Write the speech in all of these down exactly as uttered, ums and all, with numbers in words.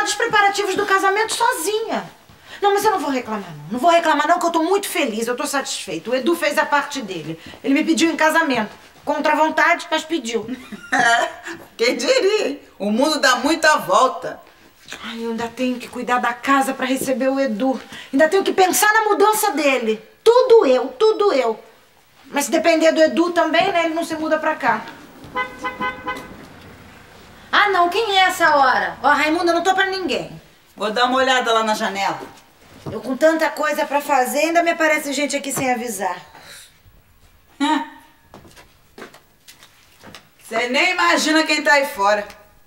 dos preparativos do casamento sozinha. Não, mas eu não vou reclamar, não. Não vou reclamar, não, que eu tô muito feliz, eu tô satisfeita. O Edu fez a parte dele. Ele me pediu em casamento. Contra a vontade, mas pediu. Quem diria, hein? O mundo dá muita volta. Ai, eu ainda tenho que cuidar da casa pra receber o Edu. Ainda tenho que pensar na mudança dele. Tudo eu, tudo eu. Mas se depender do Edu também, né, ele não se muda pra cá. Ah, não, quem é essa hora? Ó, Raimunda, eu não tô pra ninguém. Vou dar uma olhada lá na janela. Eu com tanta coisa pra fazer, ainda me aparece gente aqui sem avisar. Você nem imagina quem tá aí fora.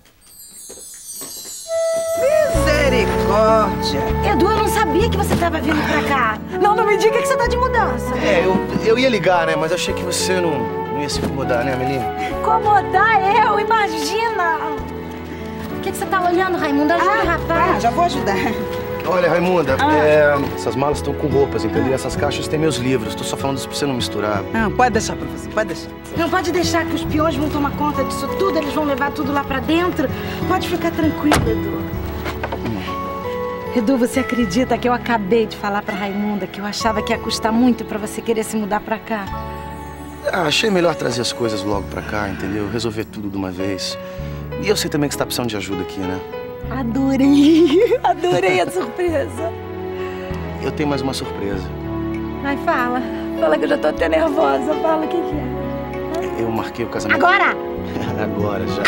Misericórdia. Edu, eu não sabia que você tava vindo pra cá. Não, não me diga que você tá de mudança. É, eu, eu ia ligar, né? Mas achei que você não, não ia se incomodar, né, Amelinha? Incomodar eu? Imagina! O que, que você tá olhando, Raimunda? Ajuda o rapaz. Ah, já vou ajudar. Olha, Raimunda, Ah. é, essas malas estão com roupas, entendeu? Essas caixas têm meus livros. Tô só falando isso pra você não misturar. Não, pode deixar, professor, pode deixar. Não pode deixar que os peões vão tomar conta disso tudo, eles vão levar tudo lá pra dentro. Pode ficar tranquilo, Edu. Hum. Edu, você acredita que eu acabei de falar pra Raimunda que eu achava que ia custar muito pra você querer se mudar pra cá? Ah, achei melhor trazer as coisas logo pra cá, entendeu? Resolver tudo de uma vez. E eu sei também que você tá precisando de ajuda aqui, né? Adorei! Adorei a surpresa. Eu tenho mais uma surpresa. Ai, fala. Fala que eu já tô até nervosa. Fala o que que é. Eu marquei o casamento. Agora? Agora, já.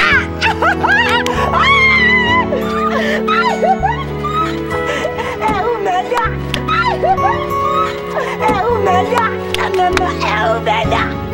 É o melhor! É o melhor! É o melhor!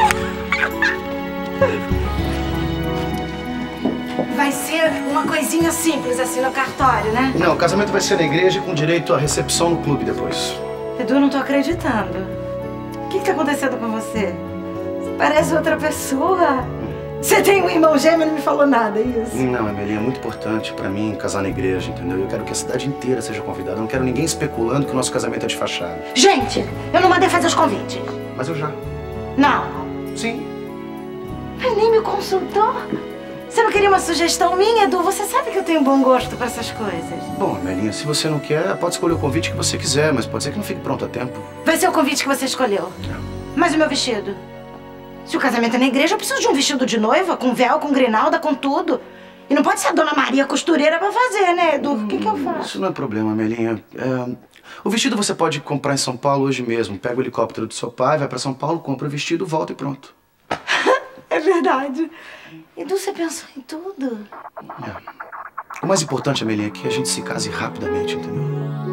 Vai ser uma coisinha simples assim no cartório, né? Não, o casamento vai ser na igreja com direito à recepção no clube depois. Edu, eu não tô acreditando. O que que tá acontecendo com você? Você parece outra pessoa. Você tem um irmão gêmeo e não me falou nada, é isso? Não, Amelinha, é muito importante pra mim casar na igreja, entendeu? Eu quero que a cidade inteira seja convidada. Eu não quero ninguém especulando que o nosso casamento é de fachada. Gente, eu não mandei fazer os convites. Mas eu já. Não. Sim. Ai, nem me consultou? Você não queria uma sugestão minha, Edu? Você sabe que eu tenho bom gosto pra essas coisas. Bom, Amelinha, se você não quer, pode escolher o convite que você quiser, mas pode ser que não fique pronto a tempo. Vai ser o convite que você escolheu. Não. Mas o meu vestido? Se o casamento é na igreja, eu preciso de um vestido de noiva, com véu, com grinalda, com tudo. E não pode ser a Dona Maria costureira pra fazer, né, Edu? O que que eu faço? Isso não é problema, Amelinha. É... O vestido você pode comprar em São Paulo hoje mesmo. Pega o helicóptero do seu pai, vai pra São Paulo, compra o vestido, volta e pronto. É verdade. Edu, você pensou em tudo? É. O mais importante, Amelinha, é que a gente se case rapidamente, entendeu?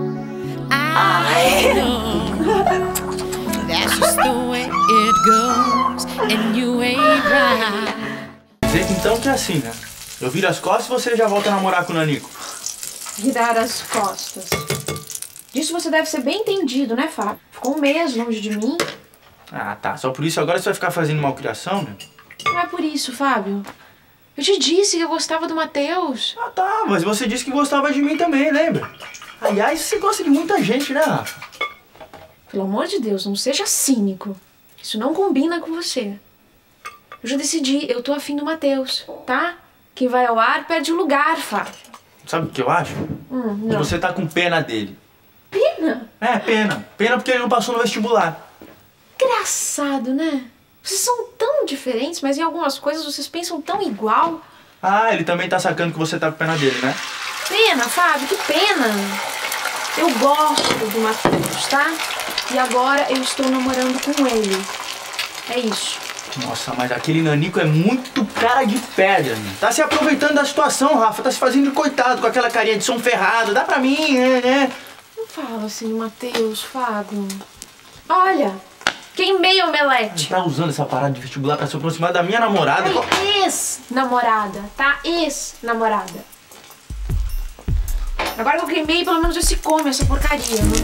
Ai! That's just the way it goes, and you ain't right. Jeito então que é assim, né? Eu viro as costas e você já volta a namorar com o Nanico. Virar as costas. Disso você deve ser bem entendido, né, Fábio? Ficou um mês longe de mim. Ah, tá. Só por isso agora você vai ficar fazendo malcriação, né? Não é por isso, Fábio. Eu te disse que eu gostava do Matheus. Ah, tá. Mas você disse que gostava de mim também, lembra? Aliás, você gosta de muita gente, né, Rafa? Pelo amor de Deus, não seja cínico. Isso não combina com você. Eu já decidi, eu tô afim do Matheus, tá? Quem vai ao ar perde o lugar, Fábio. Sabe o que eu acho? Hum, Que não. você tá com pena dele. Pena? É, pena. Pena porque ele não passou no vestibular. Engraçado, né? Vocês são tão diferentes, mas em algumas coisas vocês pensam tão igual. Ah, ele também tá sacando que você tá com pena dele, né? Pena, Fábio, que pena. Eu gosto do Matheus, tá? E agora eu estou namorando com ele. É isso. Nossa, mas aquele Nanico é muito cara de pedra, né? Tá se aproveitando da situação, Rafa. Tá se fazendo de coitado com aquela carinha de som ferrado. Dá pra mim, né, né? Não fala assim, Matheus, Fábio. Olha, queimei o omelete. Tá usando essa parada de vestibular pra se aproximar da minha namorada. Ai, ex-namorada, tá? Ex-namorada. Agora que eu queimei, pelo menos eu se come essa porcaria, né?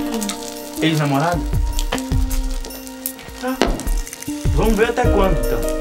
Ex-namorado? Tá. Vamos ver até quando, então.